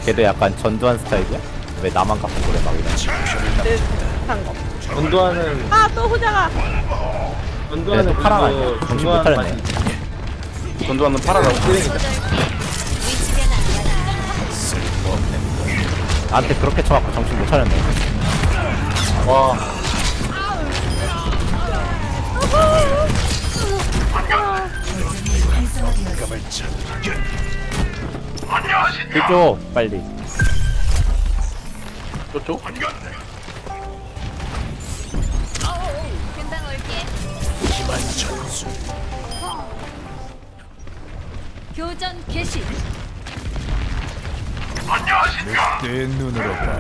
걔도 약간 전두환 스타일이야? 왜 나만 갖고 그래 막 이런. 한 거. 전두환은 아, 또 후자가. 전두환은 얘도 파랑 아니야? 그리고 정신 중요한 못 차렸네. 맛이 전두환은 파라라고 쓰레기다. 나한테 그렇게 쳐갖고 정신 못 차렸네. 와 그죠 빨리. 저쪽? 금방 올게. 교전 개시. 내 눈으로 봐라.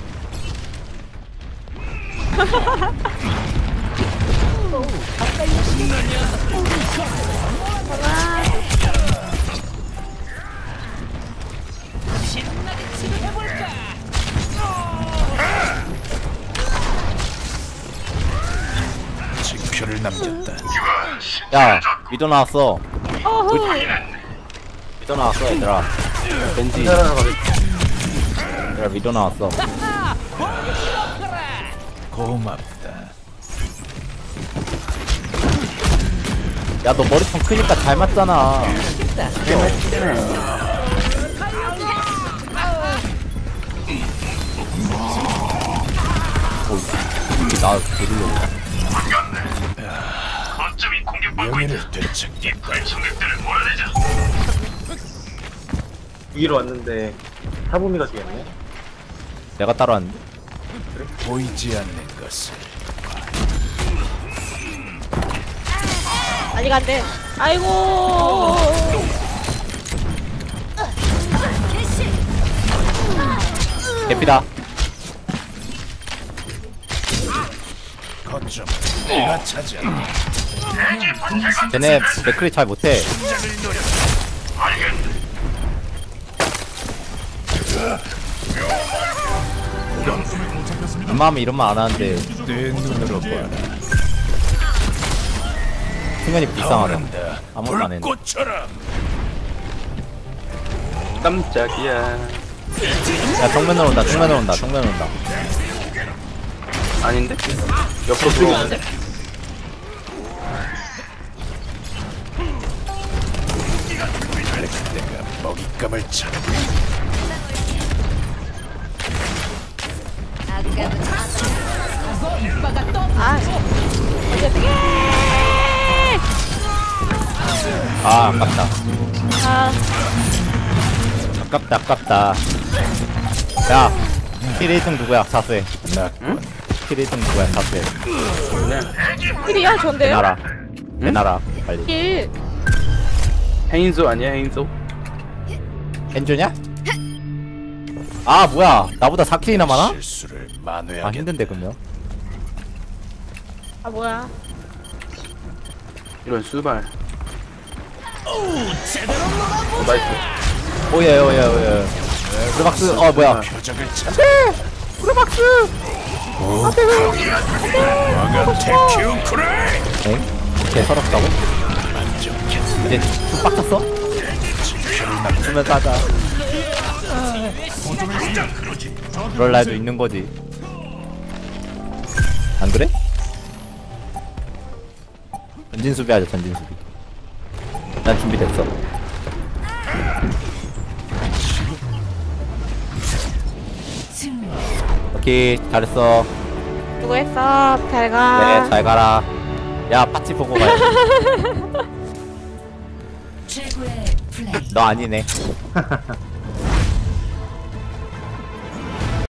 징표를 남겼다. 야 위도 나왔어. 어후. 위도 나왔어 얘들아. 벤지. 사랑하러 가겠다. 얘들아 위도 나왔어. 고맙다. 야 너 머리통 크니까 잘 맞잖아. 나 데리려고. 명예를 되찾겠다. 여기로 왔는데 사부미가 되겠네. 내가 따라왔는데. 보이지 않는 것을. 아직 안 돼. 아이고. 개피다. 거점 내가 차지한다. 쟤네 맥크리 잘 못해. 웬만하면 이런 말 안 하는데 내 눈으로 봐라. 승현이 불쌍하네. 아무것도 안 불 했네. 꽂혀라. 깜짝이야. 야 정면으로 온다. 정면으로 온다. 정면으로 온다. 아닌데? 옆으로 들어오는데? 내가 먹잇감을 찾아. 아. 어떻게? 아 아깝다. 아. 아깝다. 야 킬 1등 누구야? 사수해. 응? 킬 1등 누구야? 사수해. 필이야, 전데요? 내놔라. 내놔라. 빨리. 필. 헤인소 아니야 헤인소? 엔조냐? 아 뭐야? 나보다 4킬이나 많아? 실수를 아 만회하겠다. 힘든데 그러면. 아, 뭐야. 이런 수발. 나이스. 오예. 브루박스. 어 뭐야? 표적을 찾아. 브루박스. 와가 테큐크레이. 엥? 걔 서럽다고? 이제 좀 빡쳤어? 주면 따자. 그럴 날도 있는 거지. 안 그래? 전진 수비하자. 전진 수비. 난 준비됐어. 오케이 잘했어. 수고했어. 잘 가. 네 잘 가라. 야 파티 보고 가야 최고의 플레이. 너 아니네.